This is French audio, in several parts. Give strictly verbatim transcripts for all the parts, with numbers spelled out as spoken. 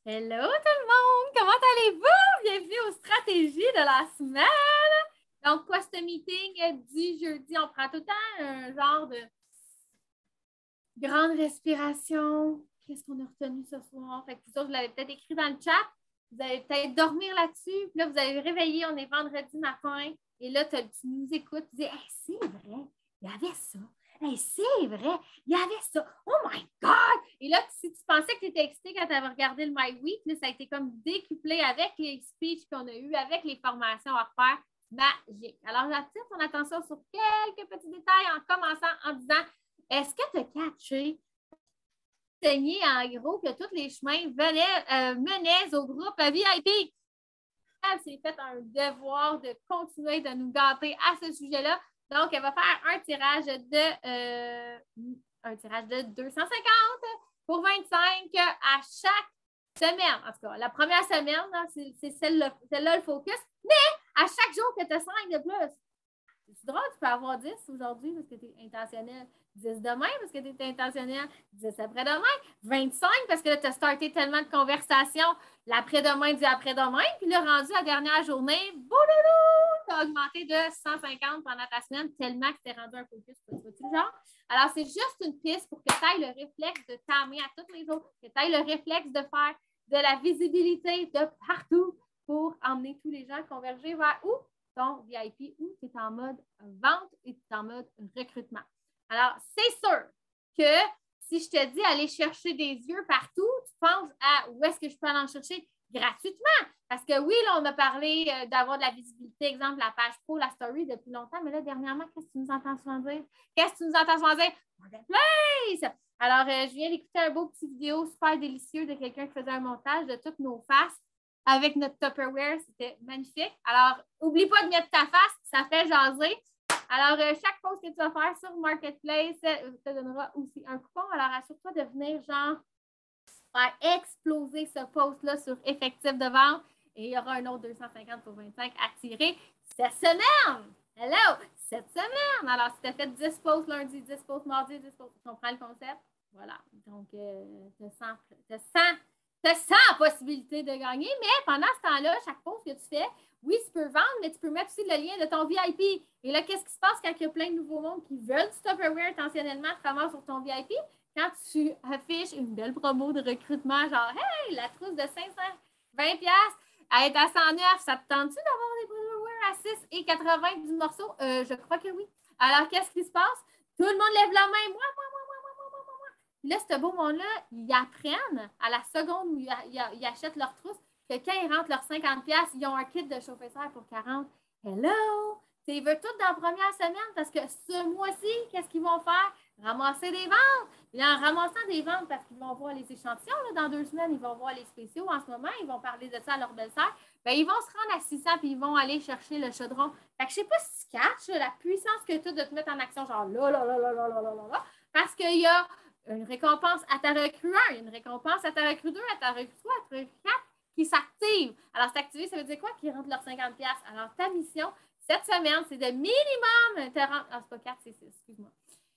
Hello tout le monde! Comment allez-vous? Bienvenue aux stratégies de la semaine! Donc, post-meeting du jeudi, on prend tout le temps un genre de grande respiration. Qu'est-ce qu'on a retenu ce soir? Fait que vous autres, vous l'avez peut-être écrit dans le chat. Vous allez peut-être dormir là-dessus. Puis là, vous allez réveiller. On est vendredi matin. Et là, tu nous écoutes. Tu dis, hey, c'est vrai, il y avait ça. Hey, c'est vrai, il y avait ça. Oh my God! Et là, si tu pensais que tu étais excité quand tu avais regardé le My Week, là, ça a été comme décuplé avec les speeches qu'on a eues, avec les formations à refaire. Magique. Alors, j'attire ton attention sur quelques petits détails en commençant en disant, est-ce que tu as catché enseigné en gros que tous les chemins venaient, euh, menaient au groupe V I P? Elle s'est fait un devoir de continuer de nous gâter à ce sujet-là. Donc, elle va faire un tirage de euh, un tirage de deux cent cinquante pour vingt-cinq à chaque semaine. En tout cas, la première semaine, c'est celle-là celle le focus. Mais à chaque jour que tu as cinq de plus, c'est drôle, tu peux avoir dix aujourd'hui parce que tu es intentionnel, dix demain parce que tu es intentionnel, dix après-demain, vingt-cinq parce que là, tu as starté tellement de conversations l'après-demain du après-demain, puis là, rendu à la dernière journée, bouloulou, tu as augmenté de cent cinquante pendant ta semaine tellement que tu es rendu un focus. Tu genre? Alors, c'est juste une piste pour que tu ailles le réflexe de t'amener à tous les autres, que tu ailles le réflexe de faire de la visibilité de partout pour emmener tous les gens converger vers où? Ton V I P ou tu es en mode vente et tu es en mode recrutement. Alors, c'est sûr que si je te dis aller chercher des yeux partout, tu penses à où est-ce que je peux aller en chercher gratuitement. Parce que oui, là, on a parlé euh, d'avoir de la visibilité, exemple, la page pro, la story depuis longtemps, mais là, dernièrement, qu'est-ce que tu nous entends souvent dire? Qu'est-ce que tu nous entends souvent dire? Marketplace! Alors, euh, je viens d'écouter un beau petit vidéo super délicieux de quelqu'un qui faisait un montage de toutes nos faces avec notre Tupperware. C'était magnifique. Alors, n'oublie pas de mettre ta face, ça fait jaser. Alors, euh, chaque post que tu vas faire sur Marketplace euh, te donnera aussi un coupon. Alors, assure-toi de venir, genre, faire exploser ce post-là sur effectif de vente. Et il y aura un autre deux cent cinquante pour vingt-cinq à tirer cette semaine. Hello! Cette semaine! Alors, si tu as fait dix posts lundi, dix posts mardi, dix posts, tu comprends le concept? Voilà. Donc, euh, tu sens, te sens tu as cent possibilités de gagner, mais pendant ce temps-là, chaque post que tu fais, oui, tu peux vendre, mais tu peux mettre aussi le lien de ton V I P. Et là, qu'est-ce qui se passe quand il y a plein de nouveaux mondes qui veulent du Tupperware intentionnellement à travers sur ton V I P? Quand tu affiches une belle promo de recrutement, genre, hey, la trousse de cinq cent vingt dollars, elle est à cent neuf, ça te tente-tu d'avoir des Tupperware à six et quatre-vingts du morceau? Euh, je crois que oui. Alors, qu'est-ce qui se passe? Tout le monde lève la main. Moi, moi, moi, moi, moi, moi, moi, moi. Puis là, ce beau monde-là, ils apprennent à la seconde où ils, ils, ils achètent leur trousse que quand ils rentrent leurs cinquante dollars, ils ont un kit de chauffeur pour quarante. Hello! T'sais, ils veulent tout dans la première semaine parce que ce mois-ci, qu'est-ce qu'ils vont faire? Ramasser des ventes. Et en ramassant des ventes, parce qu'ils vont voir les échantillons, là, dans deux semaines, ils vont voir les spéciaux en ce moment, ils vont parler de ça à leur belle-sœur. Ben, ils vont se rendre à six cents puis ils vont aller chercher le chaudron. Fait que je sais pas si tu catches la puissance que tu as de te mettre en action, genre là, là, là, là, là, là, là, là, là, parce qu'il y a une récompense à ta recrue un, une récompense à ta recrue deux, à ta recrue trois, à ta recrue quatre qui s'active. Alors, s'activer, ça veut dire quoi? Qu'ils rentrent leurs cinquante dollars. Alors, ta mission, cette semaine, c'est de minimum te rendre. Ah, c'est pas quatre, c'est six, excuse-moi.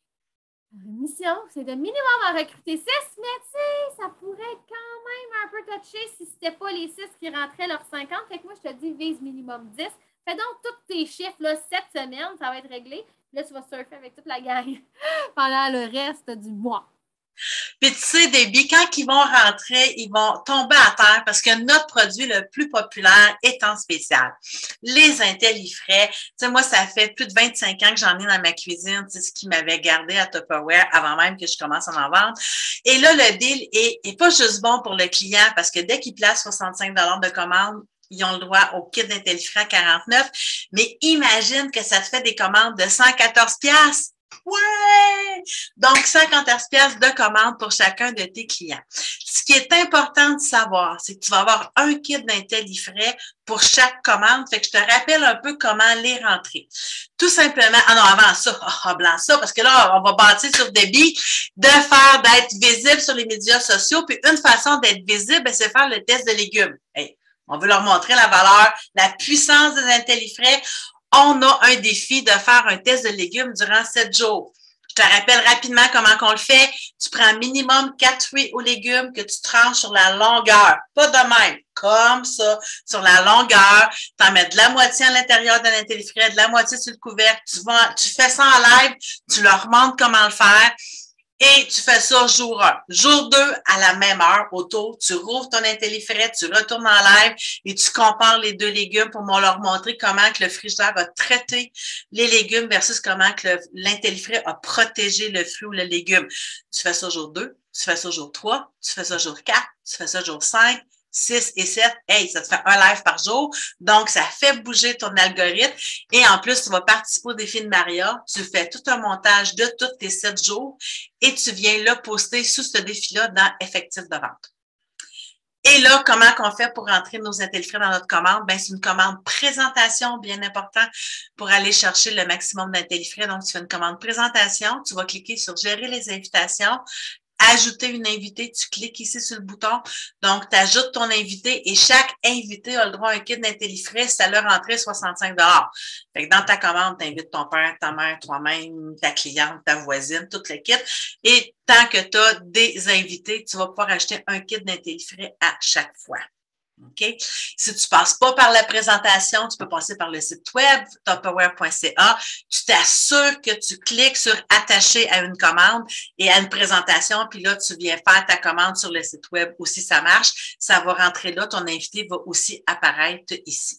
Mission, c'est de minimum en recruter six, mais tu sais, ça pourrait être quand même un peu touché si ce n'était pas les six qui rentraient leurs cinquante. Fait que moi, je te dis, vise minimum dix. Fais donc tous tes chiffres, là, cette semaine, ça va être réglé. Là, tu vas surfer avec toute la gang pendant le reste du mois. Puis tu sais, Debbie, quand ils vont rentrer, ils vont tomber à terre parce que notre produit le plus populaire est en spécial. Les IntelliFrais, tu sais, moi, ça fait plus de vingt-cinq ans que j'en ai dans ma cuisine, tu sais, ce qui m'avait gardé à Tupperware avant même que je commence à en vendre. Et là, le deal est, est pas juste bon pour le client parce que dès qu'il place soixante-cinq dollars de commande, ils ont le droit au kit d'IntelliFrais à quarante-neuf. Mais imagine que ça te fait des commandes de cent quatorze piastres. Ouais! Donc, cinquante piastres de commande pour chacun de tes clients. Ce qui est important de savoir, c'est que tu vas avoir un kit d'IntelliFrais pour chaque commande. Fait que je te rappelle un peu comment les rentrer. Tout simplement, ah non, avant ça, ah, blanc ça, parce que là, on va bâtir sur Debbie, de faire, d'être visible sur les médias sociaux. Puis une façon d'être visible, c'est faire le test de légumes. Hey, on veut leur montrer la valeur, la puissance des IntelliFrais. On a un défi de faire un test de légumes durant sept jours. Je te rappelle rapidement comment on le fait. Tu prends minimum quatre fruits ou légumes que tu tranches sur la longueur. Pas de même, comme ça, sur la longueur. Tu en mets de la moitié à l'intérieur de l'intellifrais, de la moitié sur le couvercle. Tu, vas, tu fais ça en live, tu leur montres comment le faire. Et tu fais ça jour un. Jour deux, à la même heure, autour, tu rouvres ton intellifrais, tu retournes en live et tu compares les deux légumes pour leur montrer comment que le frigidaire va traiter les légumes versus comment que l'intellifrais a protégé le fruit ou le légume. Tu fais ça jour deux, tu fais ça jour trois, tu fais ça jour quatre, tu fais ça jour cinq, six et sept, hey, ça te fait un live par jour. Donc, ça fait bouger ton algorithme. Et en plus, tu vas participer au défi de Maria. Tu fais tout un montage de tous tes sept jours et tu viens là poster sous ce défi-là dans Effectif de vente. Et là, comment qu'on fait pour rentrer nos intellifrais dans notre commande? Ben, c'est une commande présentation, bien important, pour aller chercher le maximum d'intellifrais. Donc, tu fais une commande présentation. Tu vas cliquer sur Gérer les invitations. Ajouter une invitée, tu cliques ici sur le bouton. Donc, tu ajoutes ton invité et chaque invité a le droit à un kit d'intellifrais si ça leur rentrait soixante-cinq dollars. Fait que dans ta commande, tu invites ton père, ta mère, toi-même, ta cliente, ta voisine, tout le kit. Et tant que tu as des invités, tu vas pouvoir acheter un kit d'intellifrais à chaque fois. OK? Si tu ne passes pas par la présentation, tu peux passer par le site web, tupperware point c a. Tu t'assures que tu cliques sur « Attacher à une commande » et à une présentation, puis là, tu viens faire ta commande sur le site web aussi, ça marche. Ça va rentrer là, ton invité va aussi apparaître ici.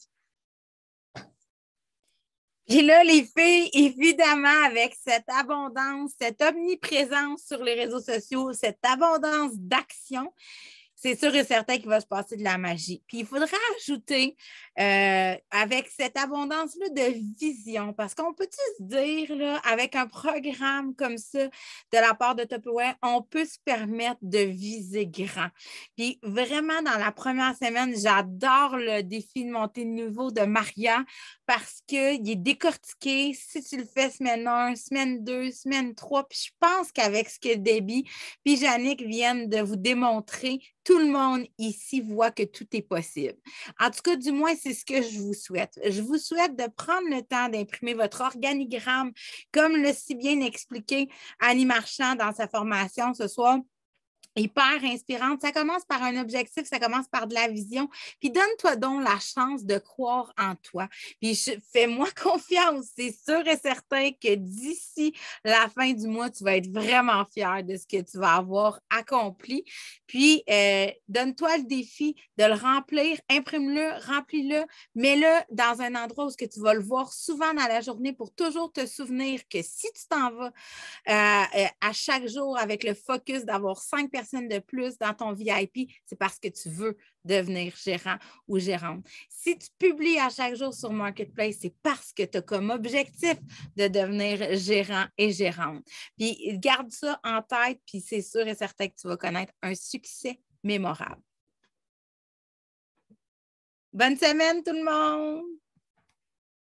Puis là, les filles, évidemment, avec cette abondance, cette omniprésence sur les réseaux sociaux, cette abondance d'action, c'est sûr et certain qu'il va se passer de la magie. Puis il faudra ajouter, euh, avec cette abondance-là de vision, parce qu'on peut-tu se dire, là, avec un programme comme ça, de la part de Tupperware, on peut se permettre de viser grand. Puis vraiment, dans la première semaine, j'adore le défi de montée de niveau de Maria parce qu'il est décortiqué. Si tu le fais semaine un, semaine deux, semaine trois, puis je pense qu'avec ce que Debbie puis Jannick viennent de vous démontrer, tout le monde ici voit que tout est possible. En tout cas, du moins, c'est ce que je vous souhaite. Je vous souhaite de prendre le temps d'imprimer votre organigramme, comme l'a si bien expliqué Annie Marchand dans sa formation ce soir. Hyper inspirante. Ça commence par un objectif, ça commence par de la vision. Puis donne-toi donc la chance de croire en toi. Puis fais-moi confiance. C'est sûr et certain que d'ici la fin du mois, tu vas être vraiment fier de ce que tu vas avoir accompli. Puis euh, donne-toi le défi de le remplir, imprime-le, remplis-le, mets-le dans un endroit où ce que tu vas le voir souvent dans la journée pour toujours te souvenir que si tu t'en vas euh, euh, à chaque jour avec le focus d'avoir cinq personnes de plus dans ton V I P, c'est parce que tu veux devenir gérant ou gérante. Si tu publies à chaque jour sur Marketplace, c'est parce que tu as comme objectif de devenir gérant et gérante. Puis garde ça en tête, puis c'est sûr et certain que tu vas connaître un succès mémorable. Bonne semaine tout le monde!